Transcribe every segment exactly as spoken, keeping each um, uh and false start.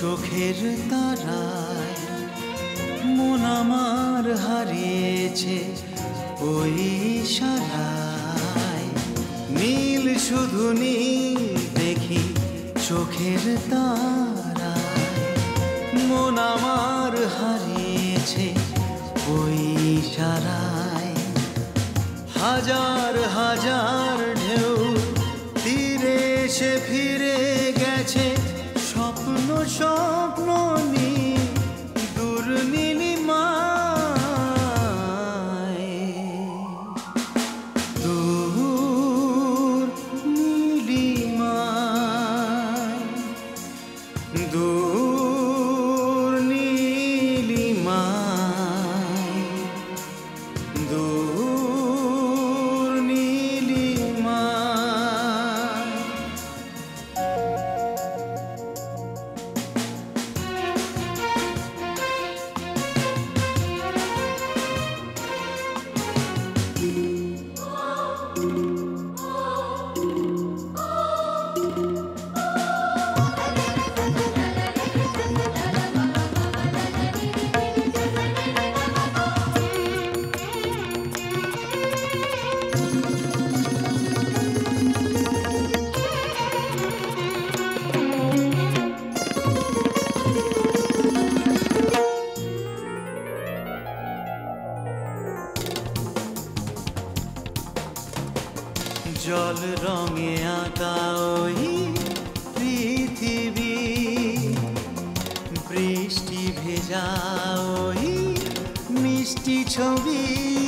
চোখের তারায় মন আমার হারিয়েছে ওই ইশারায়। নীল শুধু নীল দেখি চোখের তারায়, মন আমার হারিয়েছে ওই ইশারায়। হাজার হাজার ঢেউ তীরে এসে ফিরে গেছে, স্বপ্ন স্বপ্ন নিয়ে দূর নীলিমায়। দূর নীলিমায়, দূর নীলিমায়, দূর নীলিমায়। জল রঙে আঁকা ওই পৃথিবী, বৃষ্টি ভেজা ওই মিষ্টি ছবি।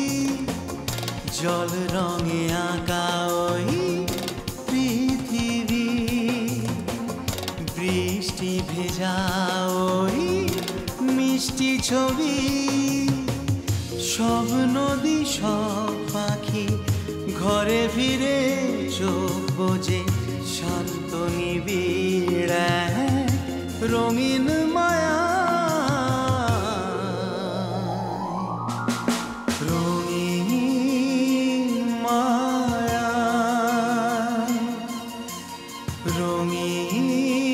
জল রঙে আঁকা ওই পৃথিবী, বৃষ্টি ভেজা ওই মিষ্টি ছবি। সব নদী সব পাখি ঘরে ফিরে চোখ বোঝে, শান্ত নিবিড় রঙিন মায়া। রঙিন মায়া, রঙিন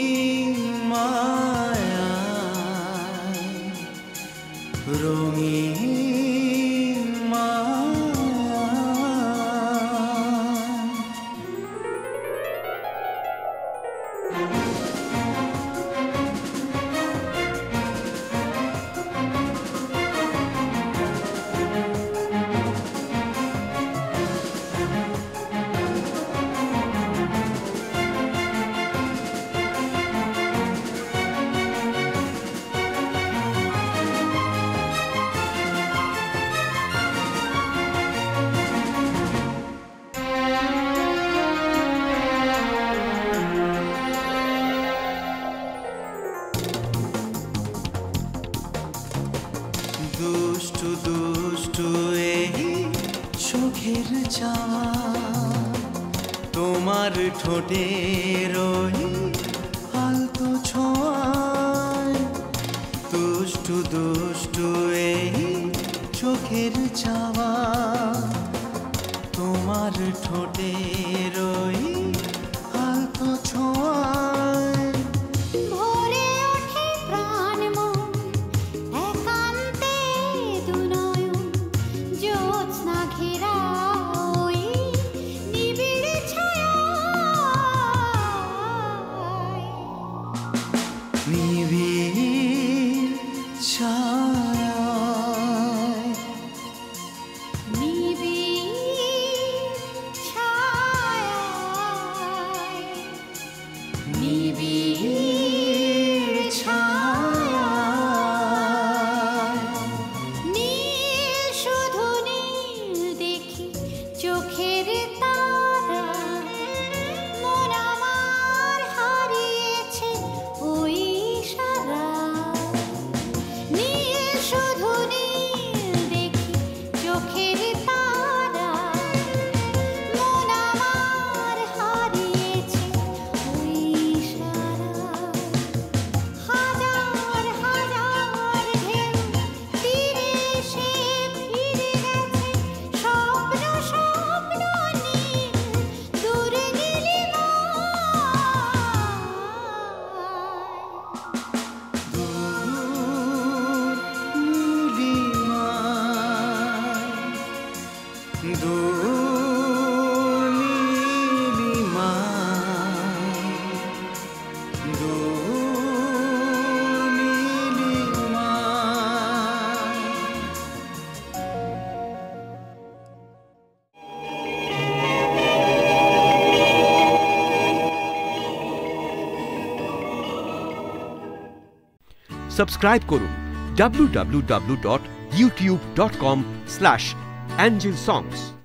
মায়া, রঙিন মায়া। দুষ্টু দুষ্টু এই চোখের চাওয়া, তোমার ঠোঁটের ওই আলতো ছোঁয়ায়। দুষ্টু দুষ্টু এই চোখের চাওয়া, তোমার ঠোঁটের ওই আলতো ছোঁয়ায়। নিবিড় ছায়ায়, নিবিড় ছায়ায়, দূর নীলিমায়, দূর নীলিমায়। সাবস্ক্রাইব করুন W W W dot YouTube dot com slash angel সংস।